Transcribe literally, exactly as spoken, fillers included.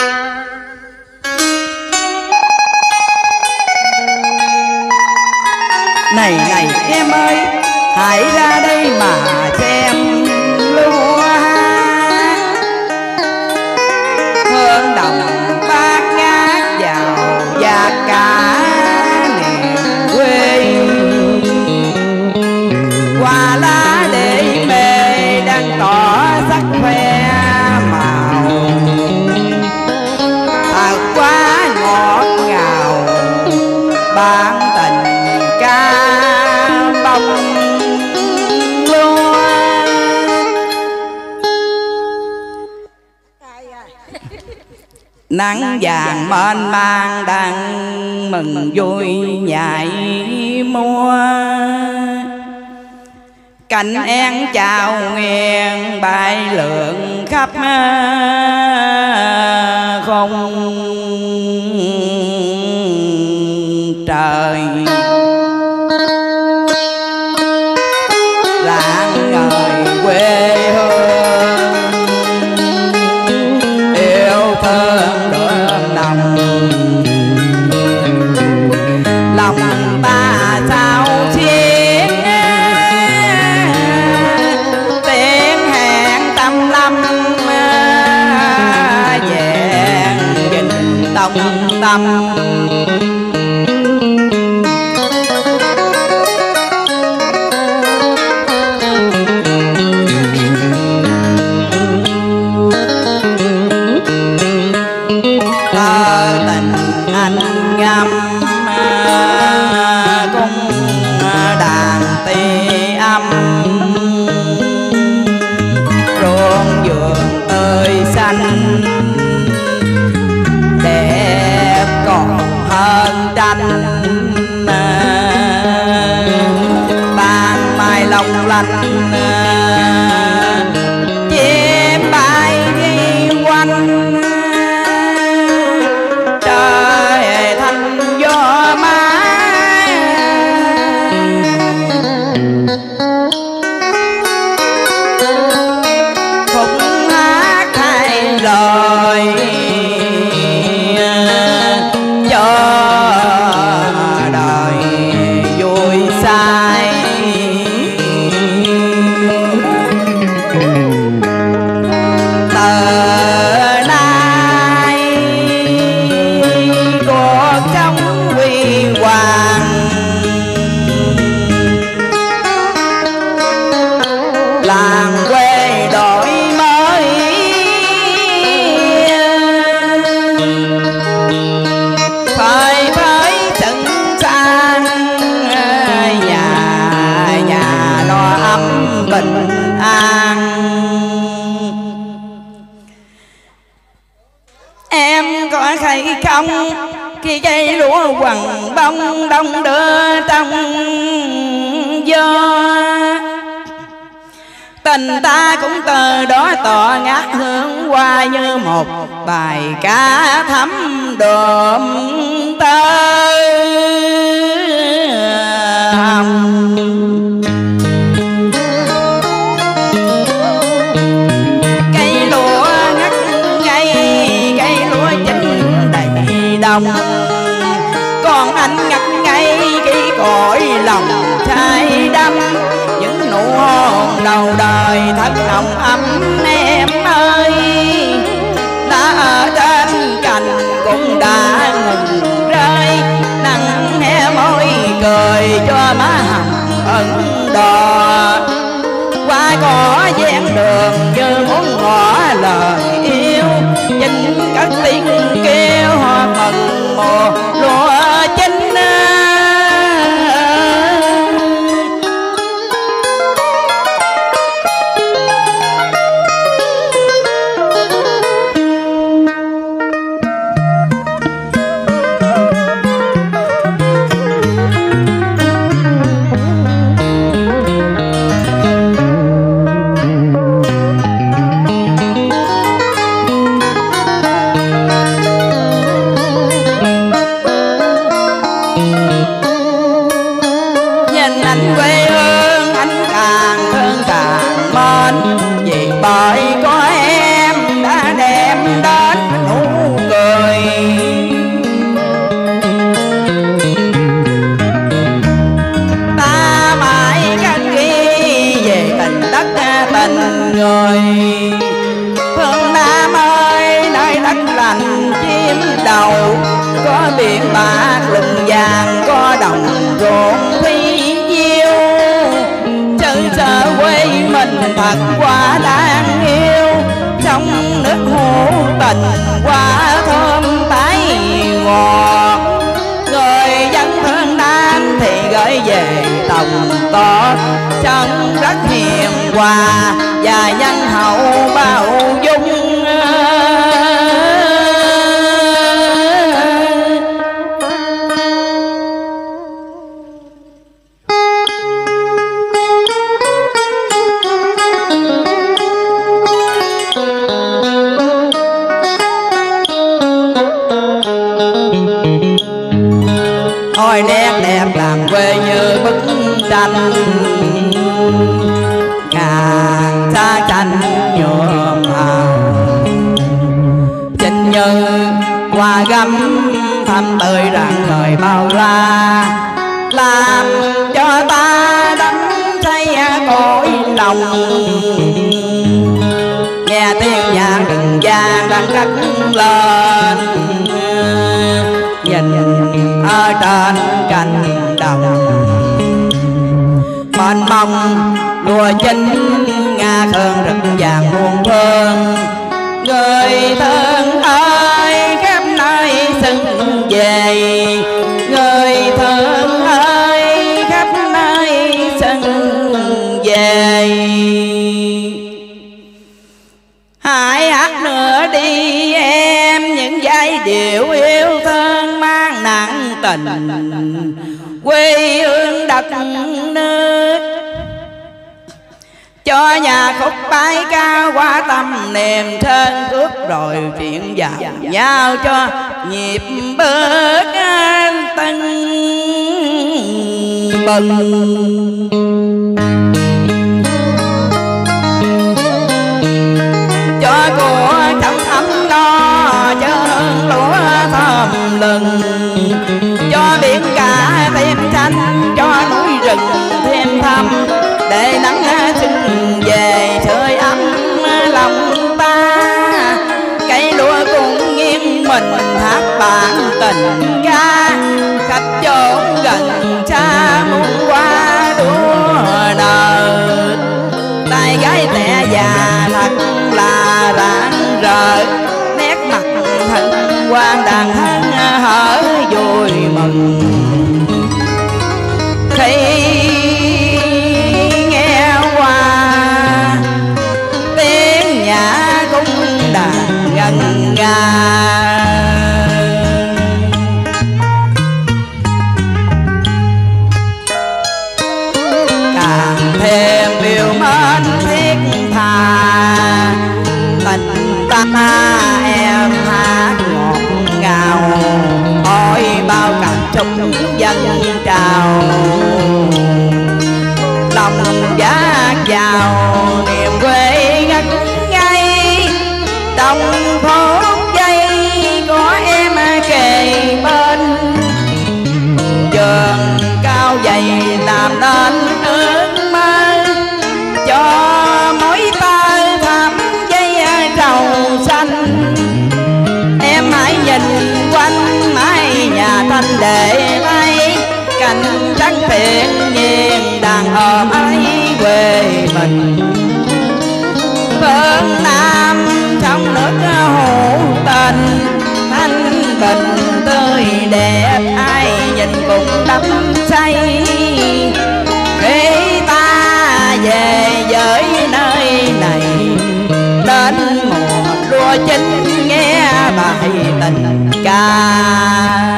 Này này em ơi, hãy ra đây mà xem lúa hương đồng bát ngát vào và cả miền quê. Hoa lá để mê đang tỏ sắc khoe màu, thật quá ngọt ngào bản tình ca bông lúa. Nắng vàng mênh mang đang mừng vui nhảy múa, cành én chào nghiêng bay lượn khắp không trời. Rạng ngời quê hương yêu thương đượm nồng, lòng ta sao xiết tiếng hẹn tâm lâm vẹn dình tông tâm. Ngâm cung đàn ti âm, ruộng vườn tươi xanh đẹp còn hơn tranh. Ban mai long lanh chim bay đi quanh, lời cho đời vui say. Từ nay cuộc sống huy hoàng, làng quê đổi mới phơi phới sững sang, nhà nhà lo ấm bình an. Em có thấy không, khi cây lúa quằn bông đông đưa trong gió, tình ta cũng từ đó tỏ ngát hương hoa như một bài ca thắm đượm tơ hồng. Cây lúa ngắt ngây, cây lúa chín đầy đồng, còn anh ngắt ngây khi cõi lòng trái đắm. Những nụ hôn đầu đời thật nồng ấm em ơi, đã ở trên cành cũng đã ngừng rơi. Nắng hè môi cười cho má hồng ẩn đò, qua cỏ ven đường như muốn ngỏ lời yêu. Nhìn các tiếng kêu hoa mừng mùa lúa chín, biển bạc lừng vàng có đồng ruộng phi diêu. Chữ sợ quê mình thật quá đáng yêu, trong nước hữu tình quá thơm tái ngọt. Người dân phương Nam thì gửi về Tòng tốt, trông rất hiền hòa và nhân hậu bao dung. Ôi nét đẹp làm quê như bức tranh, ngàn xa tranh nhuộm hồng. Chính như hoa gấm thắm tươi rạng ngời bao la, làm cho ta đắm say cõi lòng. Nghe tiếng nhạc rừng vang đang cất lên, nhìn ở trên cánh đồng mênh mông lúa chín ngả khương rực vàng muôn phương. Người thân ơi khắp nơi xưng về, người thân ơi khắp nơi xưng về. Hãy hát nữa đi em những giai điệu yêu thương mang nặng tình quê hương đất nước, cho nhà khúc bái ca qua tâm niềm sơn cướp rồi chuyện vào nhau cho nhịp bước tân bừng. Cho của trong ấm no chân lúa thơm lừng, cho biển cả thêm xanh, cho núi rừng thêm thăm, để nắng xuân về sưởi ấm lòng ta. Cây lúa cũng nghiêng mình hát bản tình ca, khách chốn gần xa muốn qua đua nở. Tay gái tẻ già thật là rạng rỡ, nét mặt thân quan đàn hân hở vui mừng. Khi nghe qua tiếng nhã cung đàn ngân nga, càng thêm yêu mến thiết tha. Tình ta em hát ngọt ngào, ôi bao cảm xúc dân trào. Lòng giá vào niềm quê ngất ngây, trong phút giây có em kề bên. Trường cao dày làm nên ước mơ, cho mối ta thắm dây trầu xanh. Em hãy nhìn quanh mái nhà thanh để thấy cảnh trắng thiện nhiên đàn ôm ấy quê mình. Phương Nam trong nước hữu tình, thanh bình tươi đẹp ai nhìn cũng đắm say. Khi ta về với nơi này, đến mùa lúa chín nghe bài tình ca.